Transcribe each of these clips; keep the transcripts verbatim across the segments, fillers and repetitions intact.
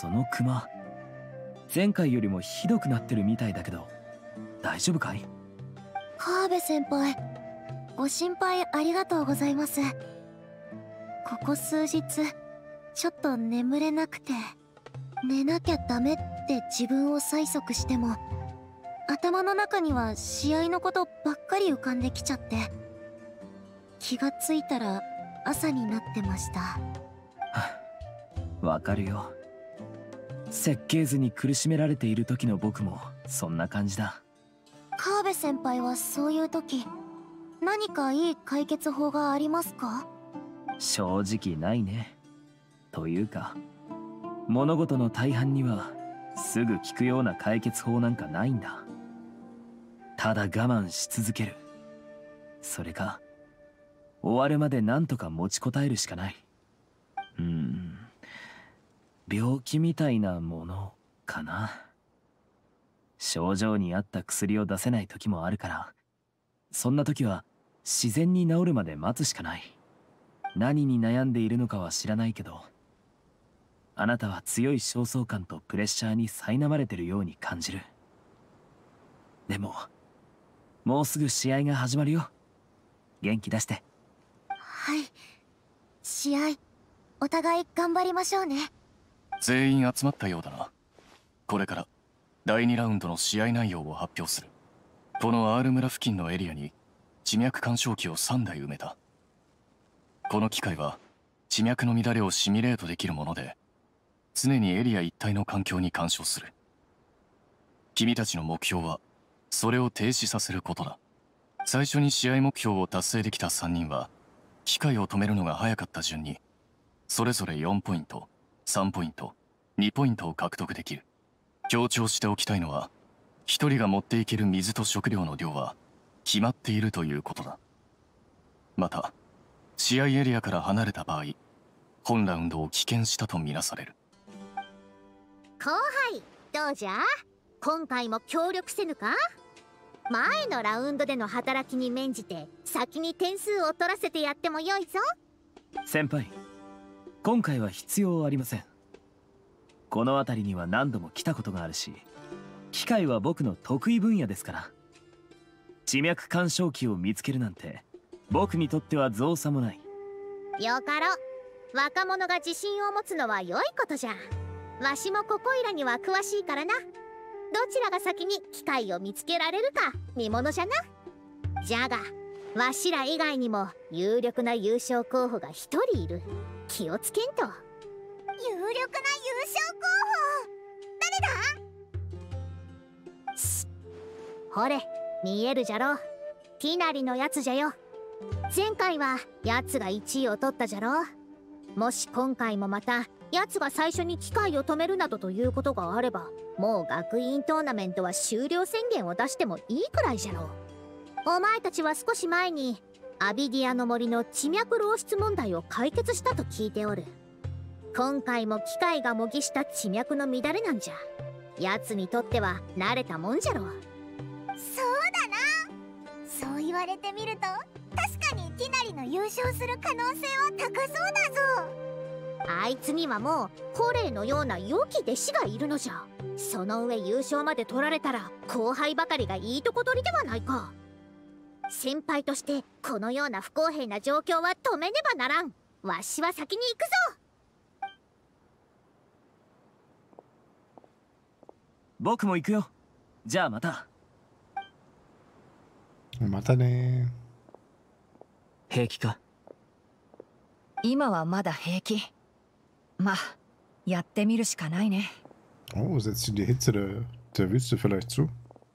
そのクマ、前回よりもひどくなってるみたいだけど、大丈夫かい？ 川辺先輩、ご心配ありがとうございます。ここ数日ちょっと眠れなくて、寝なきゃダメって自分を催促しても、頭の中には試合のことばっかり浮かんできちゃって、気がついたら朝になってました。 わかるよ。設計図に苦しめられている時の僕もそんな感じだ。 川辺先輩はそういう時、何かいい解決法がありますか？ 正直ないね。というか、物事の大半にはすぐ効くような解決法なんかないんだ。ただ我慢し続ける。それか、終わるまで何とか持ちこたえるしかない。うーん、病気みたいなものかな。症状に合った薬を出せない時もあるから、そんな時は自然に治るまで待つしかない。何に悩んでいるのかは知らないけど、あなたは強い焦燥感とプレッシャーに苛まれてるように感じる。でも、もうすぐ試合が始まるよ。元気出して。 はい。試合、お互い頑張りましょうね。 全員集まったようだな。これからだいにラウンドの試合内容を発表する。この R 村付近のエリアに地脈干渉機をさんだい埋めた。この機械は地脈の乱れをシミュレートできるもので、常にエリア一帯の環境に干渉する。君たちの目標はそれを停止させることだ。最初に試合目標を達成できたさんにんは、機械を止めるのが早かった順にそれぞれよんポイント、さんポイント、にポイントを獲得できる。強調しておきたいのは、ひとりが持っていける水と食料の量は決まっているということだ。また試合エリアから離れた場合、本ラウンドを棄権したとみなされる。 後輩、どうじゃ？今回も協力せぬか？前のラウンドでの働きに免じて先に点数を取らせてやってもよいぞ。 先輩、今回は必要ありません。この辺りには何度も来たことがあるし、機械は僕の得意分野ですから。地脈干渉機を見つけるなんて僕にとっては造作もない。 よかろう。若者が自信を持つのは良いことじゃ。わしもここいらには詳しいからな。どちらが先に機械を見つけられるか見ものじゃな。じゃがわしら以外にも有力な優勝候補が一人いる。気をつけんと。有力な優勝候補、誰だ？しほれ、見えるじゃろ。ティナリのやつじゃよ。前回はやつがいちいを取ったじゃろ。もし今回もまたやつが最初に機械を止めるなどということがあれば、もう学院トーナメントは終了宣言を出してもいいくらいじゃろう。お前たちは少し前にアビディアの森の地脈漏出問題を解決したと聞いておる。今回も機械が模擬した地脈の乱れなんじゃ。奴にとっては慣れたもんじゃろう。 そうだな。そう言われてみると確かにティナリの優勝する可能性は高そうだぞ。 あいつにはもうホレイのような良き弟子がいるのじゃ。その上優勝まで取られたら後輩ばかりがいいとこ取りではないか。先輩としてこのような不公平な状況は止めねばならん。わしは先に行くぞ。 僕も行くよ。じゃあまた。 またね。 平気か？ 今はまだ平気。まあ、やってみるしかないね。 Oh, setzt sie die Hitze der, der Wüste vielleicht zu?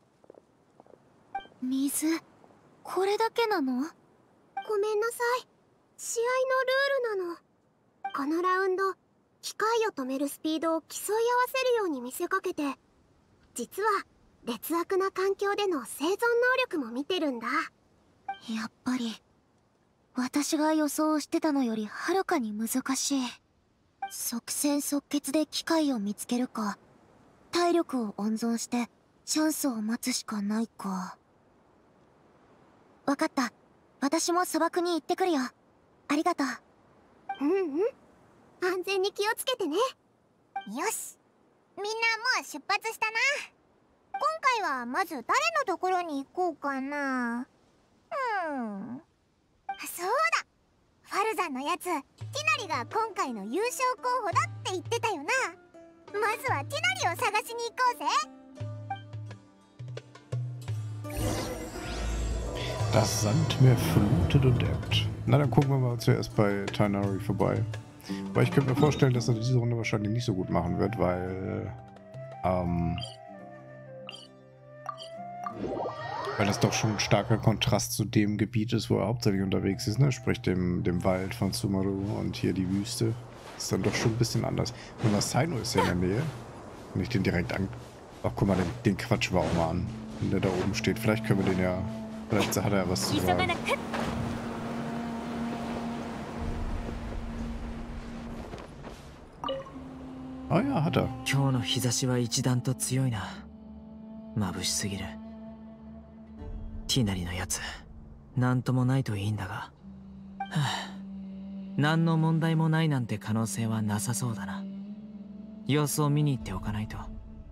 水、これだけなの？ ごめんなさい。試合のルールなの。このラウンド、機械を止めるスピードを競い合わせるように見せかけて、実は劣悪な環境での生存能力も見てるんだ。 やっぱり私が予想してたのよりはるかに難しい。即戦即決で機械を見つけるか、体力を温存してチャンスを待つしかないか。わかった。私も砂漠に行ってくるよ。ありがとう。 うんうん。安全に気をつけてね。よし。 みんなもう出発したな。今回はまず誰のところに行こうかな。うんそうだ、ファルザンのやつティナリが今回の優勝候補だって言ってたよな。まずはティナリを探しに行こうぜ。 Das Sandmeer flutet und ebbt. Na, dann gucken wir mal zuerst bei Tighnari vorbei. Aber ich könnte mir vorstellen, dass er diese Runde wahrscheinlich nicht so gut machen wird, weil... Ähm... Weil das doch schon ein starker Kontrast zu dem Gebiet ist, wo er hauptsächlich unterwegs ist, ne? Sprich dem, dem Wald von Sumeru und hier die Wüste. Ist dann doch schon ein bisschen anders. Und das Cyno ist ja in der Nähe. Wenn ich den direkt an... Ach, guck mal, den, den quatschen wir auch mal an. Wenn der da oben steht. Vielleicht können wir den ja... Vielleicht hat er was zu sagen. Ah ja, hat er. 今日の日差しは一段と強いな。眩しすぎる。ティナリのやつ、なんともないといいんだが。はあ、何の問題もないなんて可能性はなさそうだな。様子を見に行っておかないと。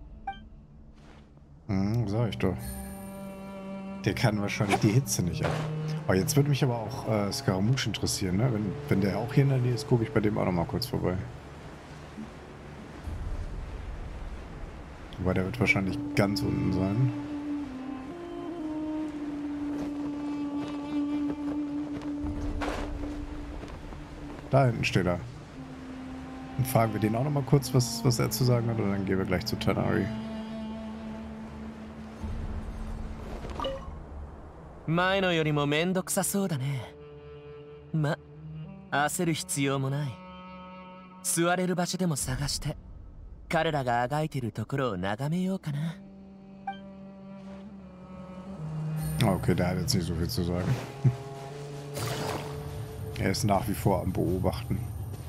Hm, sag ich doch. Der kann wahrscheinlich die Hitze nicht ab. Oh, jetzt würde mich aber auch äh, Scaramouche interessieren, ne? Wenn, wenn der auch hier in der Nähe ist, gucke ich bei dem auch noch mal kurz vorbei. Wobei der wird wahrscheinlich ganz unten sein. Da hinten steht er. Dann fragen wir den auch noch mal kurz, was, was er zu sagen hat, und dann gehen wir gleich zu Tighnari. 前のよりもめんどくさそうだね。ま、焦る必要もない。座れる場所でも探して、彼らがあがいてるところを眺めようかな。 Okay, der hat jetzt nicht so viel zu sagen. Er ist nach wie vor am Beobachten.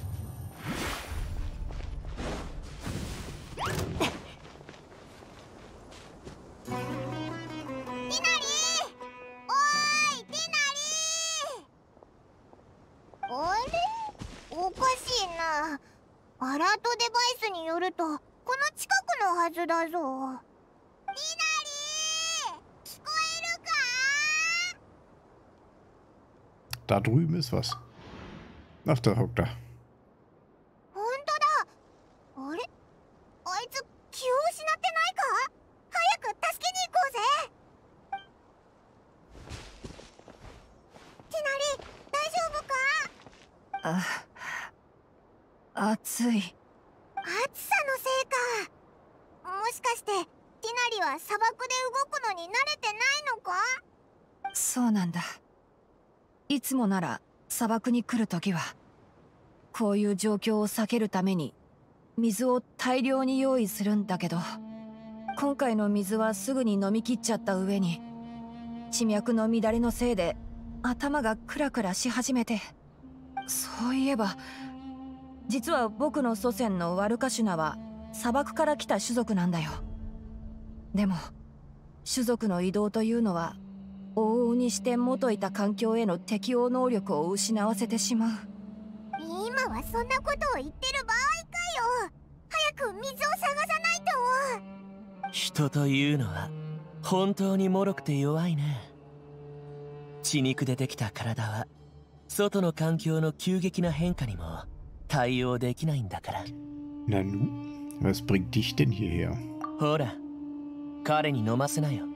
Da drüben ist was. Ach, da hockt er. Ah, 暑い。 暑さのせいか。もしかしてティナリは砂漠で動くのに慣れてないのか？ そうなんだ。いつもなら砂漠に来るときはこういう状況を避けるために水を大量に用意するんだけど、今回の水はすぐに飲み切っちゃった上に地脈の乱れのせいで頭がクラクラし始めて。そういえば実は僕の祖先のワルカシュナは砂漠から来た種族なんだよ。でも種族の移動というのは往々にして元いた環境への適応能力を失わせてしまう。 今はそんなことを言ってる場合かよ。早く水を探さないと。 人というのは本当に脆くて弱いね。血肉でできた体は外の環境の急激な変化にも対応できないんだから。 Na nu, was bringt dich denn hierher? ほら、彼に飲ませなよ。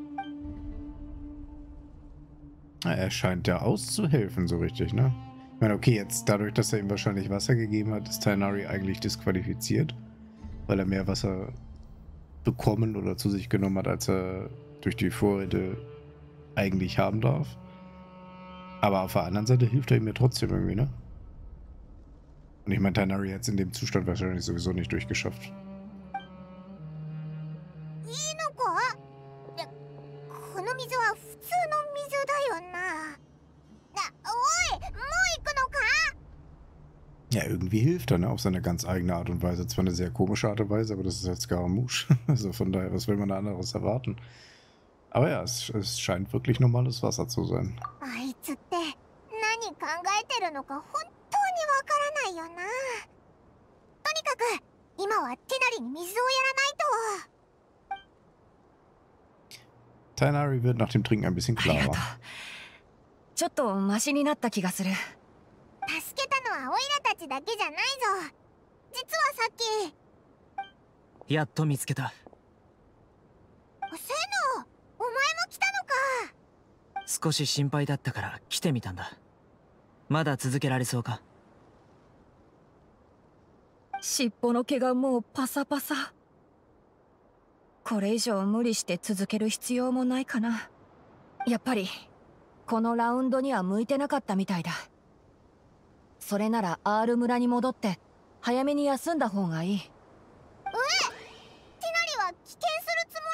Er scheint ja auszuhelfen, so richtig, ne? Ich meine, okay, jetzt dadurch, dass er ihm wahrscheinlich Wasser gegeben hat, ist Tighnari eigentlich disqualifiziert, weil er mehr Wasser bekommen oder zu sich genommen hat, als er durch die Vorräte eigentlich haben darf. Aber auf der anderen Seite hilft er ihm ja trotzdem irgendwie, ne? Und ich meine, Tighnari hat es in dem Zustand wahrscheinlich sowieso nicht durchgeschafft. Ja, irgendwie hilft er, ne? Auf seine ganz eigene Art und Weise. Zwar eine sehr komische Art und Weise, aber das ist halt Scaramouche. Also von daher, was will man da anderes erwarten? Aber ja, es, es scheint wirklich normales Wasser zu sein. 今はティナリに水をやらないと。 Tighnari wird nach dem Trinken ein bisschen ありが klarer. とう。ちょっとマシになった気がする。 助けたのはオイラたちだけじゃないぞ。実はさっき。 やっと見つけた。 セノ、お前も来たのか。 少し心配だったから来てみたんだ。まだ続けられそうか？ 尻尾の毛がもうパサパサ。これ以上無理して続ける必要もないかな。やっぱりこのラウンドには向いてなかったみたいだ。それなら R 村に戻って早めに休んだ方がいい。 え、ティナリは棄権するつも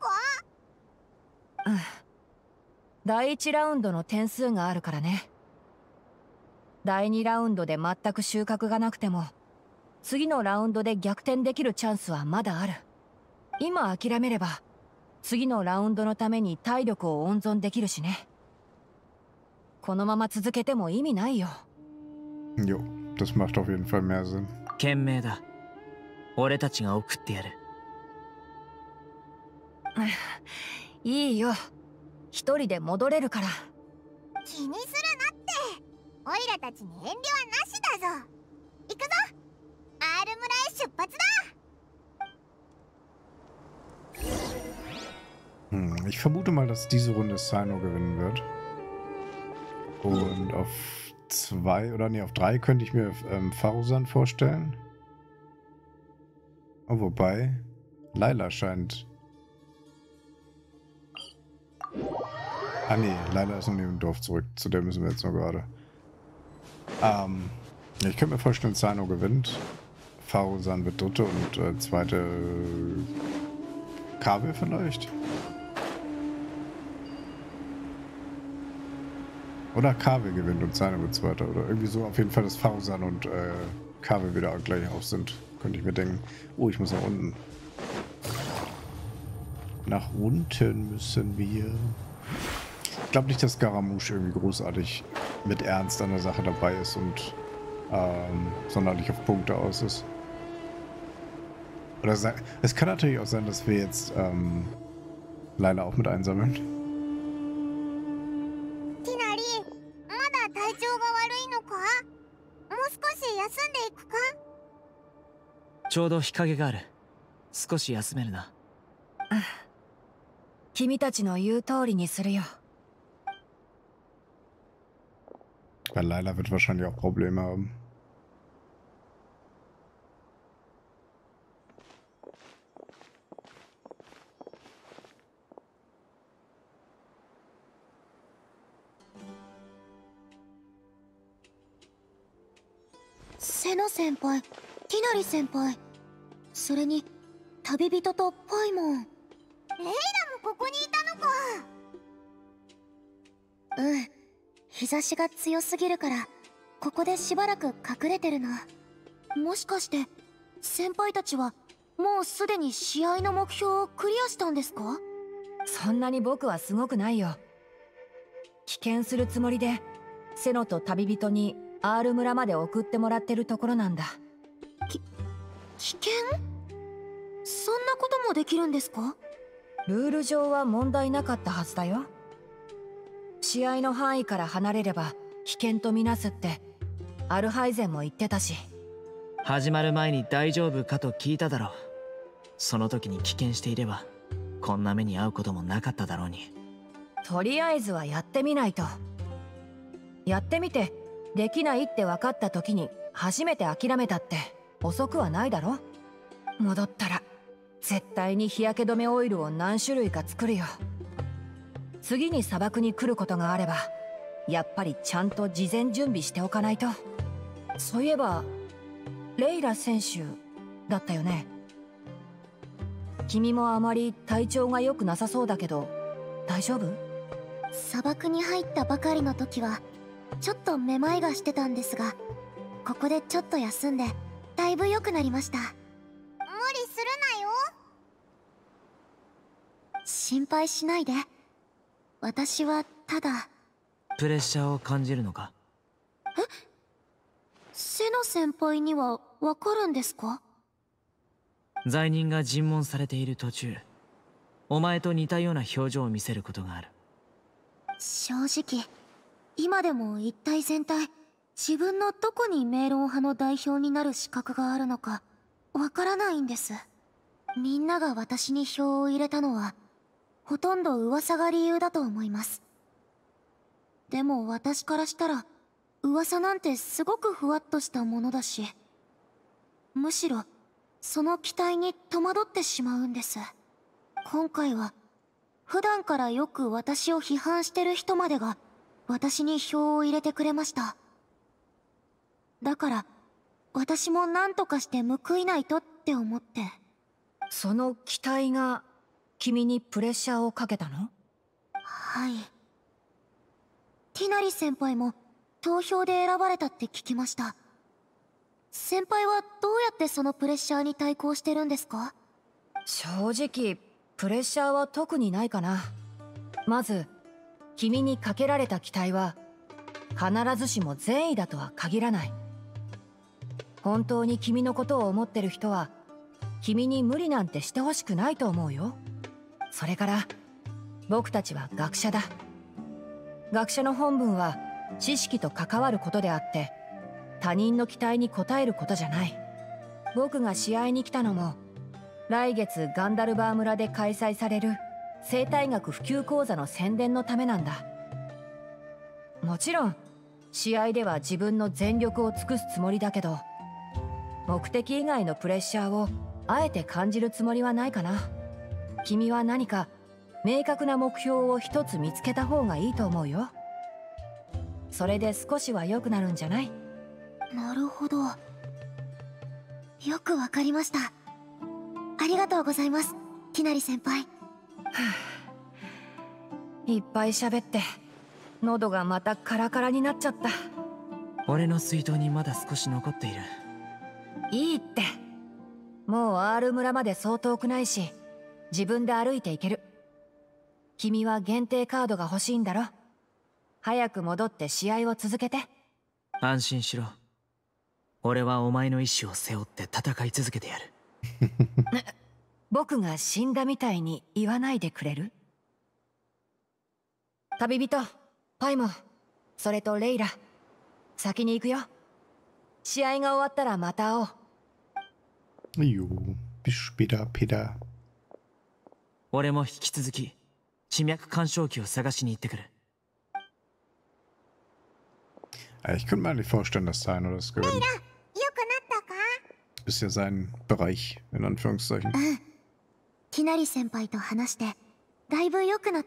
りなのか？ うん。だいいちラウンドの点数があるからね。だいにラウンドで全く収穫がなくても次のラウンドで逆転できるチャンスはまだある。今諦めれば次のラウンドのために体力を温存できるしね。このまま続けても意味ないよ。 Jo, das macht auf jeden Fall mehr Sinn. 懸命だ。俺たちが送ってやる。 いいよ。一人で戻れるから。 気にするなって。オイラたちに遠慮はなしだぞ。行くぞ。R 村へ出発だ。 Hm, ich vermute mal, dass diese Runde Cyno gewinnen wird. Und auf zwei oder nee, auf drei könnte ich mir ähm, Farusan vorstellen. Oh, wobei, Layla scheint... Ah nee, Layla ist noch neben dem Dorf zurück. Zu der müssen wir jetzt noch gerade. Ähm, ich könnte mir vorstellen, Cyno gewinnt. Farusan wird dritte und äh, zweite äh, Kabel vielleicht. Oder Kabel gewinnt und Cyno wird zweiter. Oder irgendwie so. Auf jeden Fall, dass Farusan und äh, Kabel wieder gleich auf sind. Könnte ich mir denken. Oh, ich muss nach unten. Nach unten müssen wir. Ich glaube nicht, dass Scaramouche irgendwie großartig mit Ernst an der Sache dabei ist und ähm, sonderlich auf Punkte aus ist. Oder es kann natürlich auch sein, dass wir jetzt ähm, Layla auch mit einsammeln. Tighnari, まだ体調が悪いのか？もう少し休んでいくか？ ちょうど日陰がある。少し休めるな。 君たちの言う通りにするよ。 Weil Layla wird wahrscheinlich auch Probleme haben. Seno 先輩、ティナリ先輩、それに旅人とパイモン。 レイラもここにいたのか。 うん、日差しが強すぎるからここでしばらく隠れてるの。もしかして先輩たちはもうすでに試合の目標をクリアしたんですか？ そんなに僕はすごくないよ。棄権するつもりでセノと旅人に R 村まで送ってもらってるところなんだ。 き危険？そんなこともできるんですか？ ルール上は問題なかったはずだよ。試合の範囲から離れれば危険とみなすってアルハイゼンも言ってたし。 始まる前に大丈夫かと聞いただろう。その時に棄権していればこんな目に遭うこともなかっただろうに。 とりあえずはやってみないと。やってみてできないって分かった時に初めて諦めたって遅くはないだろ。戻ったら絶対に日焼け止めオイルを何種類か作るよ。次に砂漠に来ることがあればやっぱりちゃんと事前準備しておかないと。そういえばレイラ選手だったよね。君もあまり体調が良くなさそうだけど大丈夫？ 砂漠に入ったばかりの時はちょっとめまいがしてたんですが、ここでちょっと休んでだいぶ良くなりました。 無理するなよ。 心配しないで。私はただ。 プレッシャーを感じるのか？ え？セノ先輩にはわかるんですか？ 罪人が尋問されている途中、お前と似たような表情を見せることがある。 正直今でも一体全体自分のどこにメロン派の代表になる資格があるのかわからないんです。みんなが私に票を入れたのはほとんど噂が理由だと思います。でも私からしたら噂なんてすごくふわっとしたものだし、むしろその期待に戸惑ってしまうんです。今回は普段からよく私を批判してる人までが私に票を入れてくれました。だから私も何とかして報いないとって思って。 その期待が君にプレッシャーをかけたの？ はい。ティナリ先輩も投票で選ばれたって聞きました。先輩はどうやってそのプレッシャーに対抗してるんですか？ 正直プレッシャーは特にないかな。まず君にかけられた期待は必ずしも善意だとは限らない。本当に君のことを思ってる人は君に無理なんてしてほしくないと思うよ。それから僕たちは学者だ。学者の本分は知識と関わることであって他人の期待に応えることじゃない。僕が試合に来たのも来月ガンダルバー村で開催される生態学普及講座の宣伝のためなんだ。もちろん試合では自分の全力を尽くすつもりだけど、目的以外のプレッシャーをあえて感じるつもりはないかな。君は何か明確な目標を一つ見つけた方がいいと思うよ。それで少しは良くなるんじゃない？ なるほど。よくわかりました。ありがとうございます、ティナリ先輩。 いっぱい喋って喉がまたカラカラになっちゃった。 俺の水筒にまだ少し残っている。 いいって。もう R 村までそう遠くないし自分で歩いていける。君は限定カードが欲しいんだろ。早く戻って試合を続けて。 安心しろ。俺はお前の意志を背負って戦い続けてやる。 僕が死んだみたいに言わないでくれる？旅人パイモン、それとレイラ、先に行くよ。試合が終わったらまた会おう。 Jo, bis später, Peter. 俺も引き続き地脈干渉器を探しに行ってくる。 Ich könnte mir eigentlich vorstellen, dass Saino das gewinnt. Ist ja sein Bereich, in Anführungszeichen. うん。ティナリ先輩と話してだいぶ良くなった。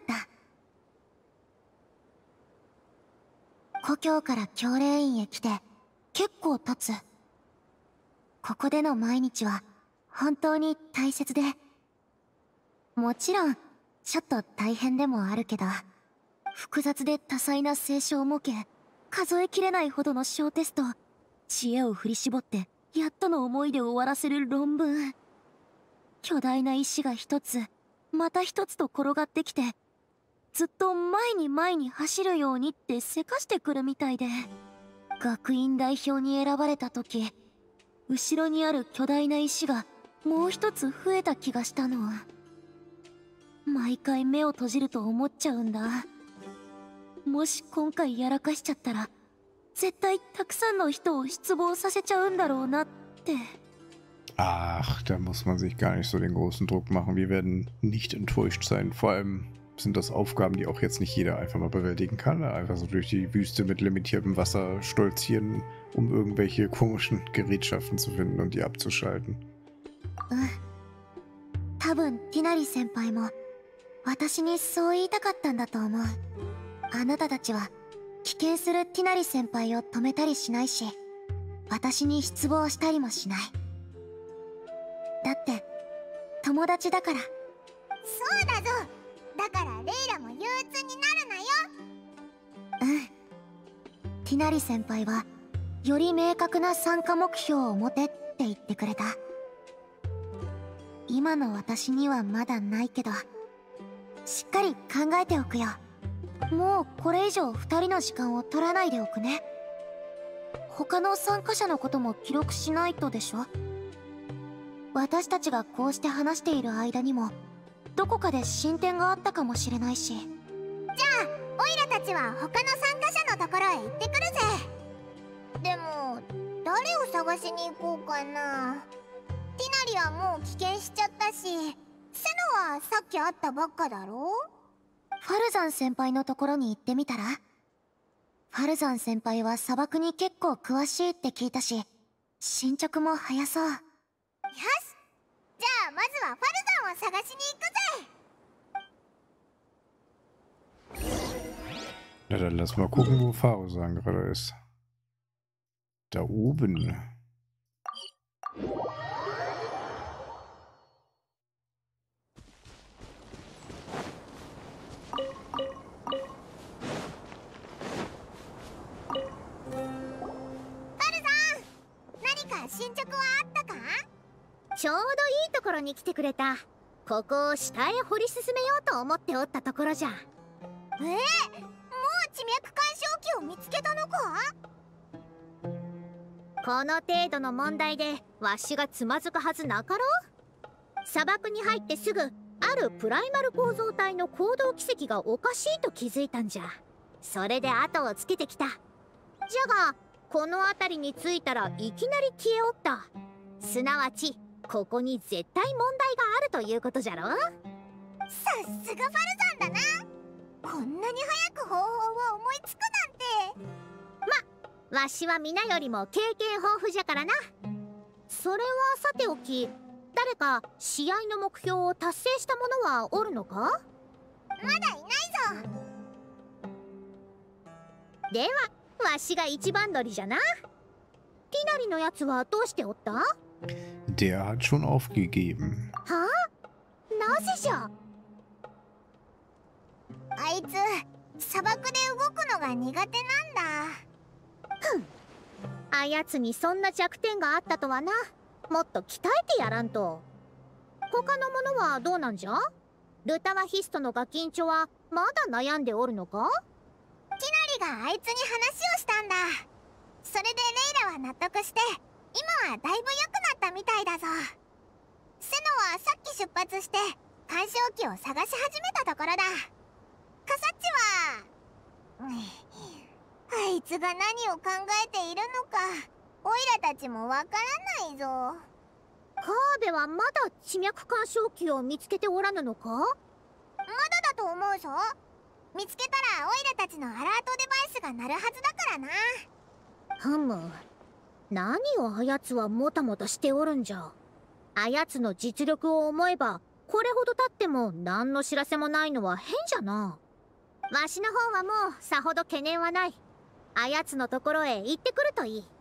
故郷から教霊院へ来て結構経つ。ここでの毎日は本当に大切で、もちろんちょっと大変でもあるけど、複雑で多彩な清少模型、数えきれないほどの小テスト、知恵を振り絞ってやっとの思いで終わらせる論文、巨大な石が一つまた一つと転がってきて、ずっと前に前に走るようにってせかしてくるみたいで、学院代表に選ばれた時、後ろにある巨大な石がもう一つ増えた気がしたの。毎回目を閉じると思っちゃうんだ。もし今回やらかしちゃったら絶対たくさんの人を失望させちゃうんだろうなって。 Ach, da muss man sich gar nicht so den großen Druck machen. Wir werden nicht enttäuscht sein. Vor allem sind das Aufgaben, die auch jetzt nicht jeder einfach mal bewältigen kann. Einfach so durch die Wüste mit limitiertem Wasser stolzieren, um irgendwelche komischen Gerätschaften zu finden und die abzuschalten. うん。多分ティナリ先輩も私にそう言いたかったんだと思う。あなたたちは危険するティナリ先輩を止めたりしないし、私に失望したりもしない。だって友達だから。 そうだぞ。だからレイラも憂鬱になるなよ。 うん。ティナリ先輩はより明確な参加目標を持てって言ってくれた。今の私にはまだないけど、しっかり考えておくよ。もうこれ以上ふたりの時間を取らないでおくね。他の参加者のことも記録しないとでしょ。 私たちがこうして話している間にもどこかで進展があったかもしれないし。 じゃあオイラたちは他の参加者のところへ行ってくるぜ。でも誰を探しに行こうかな。ティナリはもう棄権しちゃったし、セノはさっき会ったばっかだろ。 ファルザン先輩のところに行ってみたら？ファルザン先輩は砂漠に結構詳しいって聞いたし、進捗も早そう。よし、 じゃあまずはファルザンを探しに行くぜ。 Na dann lass mal gucken, wo Farusan gerade ist. Da oben. Farusan、何か進捗はあったか？ ちょうどいいところに来てくれた。ここを下へ掘り進めようと思っておったところじゃ。 えー、もう地脈干渉器を見つけたのか？ この程度の問題でわしがつまずくはずなかろう。砂漠に入ってすぐ、あるプライマル構造体の行動軌跡がおかしいと気づいたんじゃ。それで後をつけてきた。じゃがこの辺りに着いたらいきなり消えおった。すなわちここに絶対問題があるということじゃろ。 さすがファルザンだな。こんなに早く方法を思いつくなんて。 ま、わしは皆よりも経験豊富じゃからな。それはさておき、誰か試合の目標を達成した者はおるのか？ まだいないぞ。 ではわしが一番乗りじゃな。ティナリのやつはどうしておった？ Der hat schon aufgegeben. はあ？なぜじゃ？ あいつ砂漠で動くのが苦手なんだ。 ふん、あやつにそんな弱点があったとはな。もっと鍛えてやらんと。他のものはどうなんじゃ？ルタワヒストのガキンチョはまだ悩んでおるのか？ ティナリがあいつに話をしたんだ。それでレイラは納得して、今はだいぶ良くなったみたいだぞ。セノはさっき出発して干渉器を探し始めたところだ。カサッチは、あいつが何を考えているのかオイラたちもわからないぞ。 カーベはまだ地脈干渉器を見つけておらぬのか？ まだだと思うぞ。見つけたらオイラたちのアラートデバイスが鳴るはずだからな。 ふむ、何をあやつはもたもたしておるんじゃ。あやつの実力を思えばこれほど経っても何の知らせもないのは変じゃな。わしの方はもうさほど懸念はない。あやつのところへ行ってくるといい。